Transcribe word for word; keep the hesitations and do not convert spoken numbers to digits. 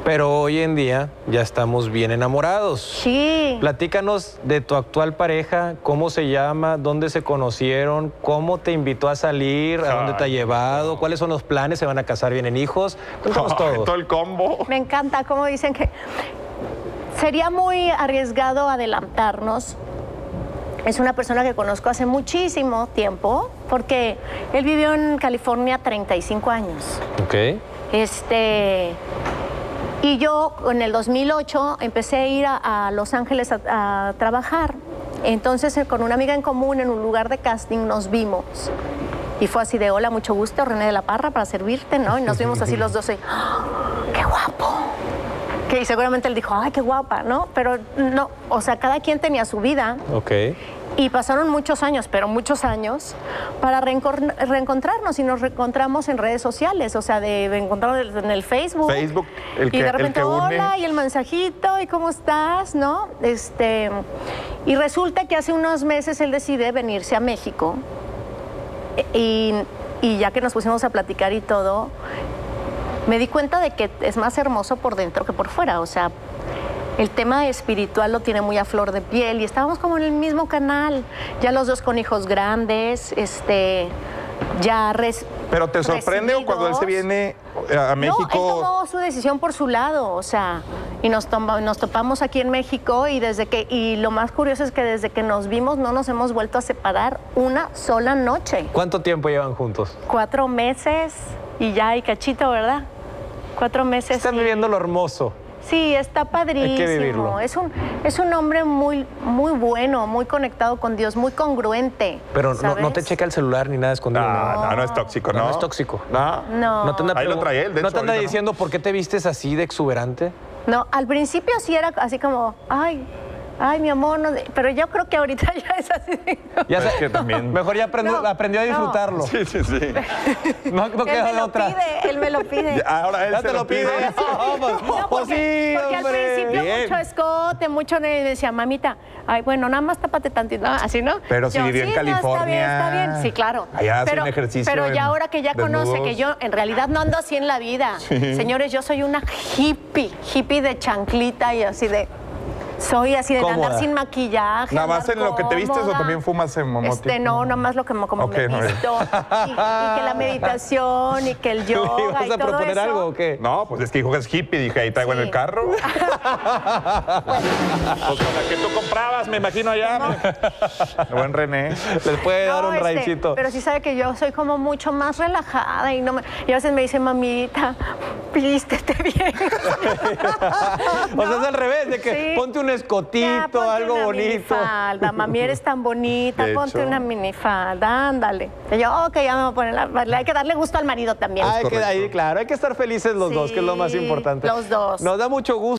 Pero hoy en día ya estamos bien enamorados. Sí. Platícanos de tu actual pareja, cómo se llama, dónde se conocieron, cómo te invitó a salir, a dónde te ha llevado, cuáles son los planes, se van a casar, vienen hijos. Cuéntanos todo. Todo el combo. Me encanta cómo dicen que sería muy arriesgado adelantarnos. Es una persona que conozco hace muchísimo tiempo, porque él vivió en California treinta y cinco años. Ok. Este, y yo en el dos mil ocho empecé a ir a, a Los Ángeles a, a trabajar. Entonces con una amiga en común en un lugar de casting nos vimos. Y fue así de, hola, mucho gusto, René de la Parra, para servirte, ¿no? Y nos vimos así los dos y, ¡oh, qué guapo! Que seguramente él dijo, ay, qué guapa, ¿no? Pero no, o sea, cada quien tenía su vida. Ok. Y pasaron muchos años, pero muchos años, para reencontrarnos, y nos reencontramos en redes sociales, o sea, de encontrarnos en el Facebook. Facebook, el que, y de repente, el que une. hola, y el mensajito, y cómo estás, ¿no? Este, y resulta que hace unos meses él decide venirse a México, y, y ya que nos pusimos a platicar y todo, me di cuenta de que es más hermoso por dentro que por fuera, o sea, el tema espiritual lo tiene muy a flor de piel y estábamos como en el mismo canal, ya los dos con hijos grandes, este, ya res, ¿Pero te sorprende o cuando él se viene a México? No, él tomó su decisión por su lado, o sea, y nos, toma, nos topamos aquí en México y desde que, y lo más curioso es que desde que nos vimos no nos hemos vuelto a separar una sola noche. ¿Cuánto tiempo llevan juntos? Cuatro meses y ya hay cachito, ¿verdad? Cuatro meses. Están y... viviendo lo hermoso. Sí, está padrísimo. Hay que vivirlo. Es un, es un hombre muy, muy bueno, muy conectado con Dios, muy congruente. Pero no, no te checa el celular ni nada escondido. No, No, no, no es tóxico, ¿no? no, no es tóxico. No. No. No te anda, Ahí lo trae él, de ¿No hecho, te anda ahorita, diciendo ¿no? por qué te vistes así de exuberante? No, al principio sí era así como, ay, ay, mi amor, no, pero yo creo que ahorita ya es así. Ya Pues sé, que también. Mejor ya aprendió, No, aprendió a disfrutarlo. no. Sí, sí, sí. No, no Él queda me de lo otra. pide, él me lo pide. Ya, ahora él Ya se te lo pide. No, pues, No, pues porque, sí, porque al hombre. principio Bien. mucho escote, mucho me decía, mamita, ay, bueno, nada más tápate tantito, ¿no? Así, ¿no? Pero si vivió en sí, no, está bien, California. está bien, sí, claro. Allá hace pero, un ejercicio Pero en ya ahora que ya conoce desnudos. que yo en realidad no ando así en la vida. Señores, yo soy una hippie, hippie de chanclita y así de... Soy así de Cómoda. andar sin maquillaje. ¿Nada más andar en lo que te vistes o cómoda. también fumas en momote? Este, no, nada más lo que me, como Ok, me no, visto. Y, y que la meditación y que el yoga ¿Vas y a todo proponer eso. algo o qué? No, pues es que dijo que es hippie, dije, ahí traigo Sí. en el carro. Pues con la que tú comprabas, me imagino allá. El buen René. Les puede dar No, un este, raicito. pero sí sabe que yo soy como mucho más relajada y no me, y a veces me dice, mamita, vístete bien. O sea, es al revés, de que Sí. ponte un Ya, escotito, ponte algo una bonito. minifalda, mami, eres tan bonita, De ponte hecho. una minifalda, ándale. Y yo, ok, ya me voy a poner la... Hay que darle gusto al marido también. Hay que, correcto. ahí, claro, hay que estar felices los dos, que es lo más Sí, importante. los dos. Nos da mucho gusto.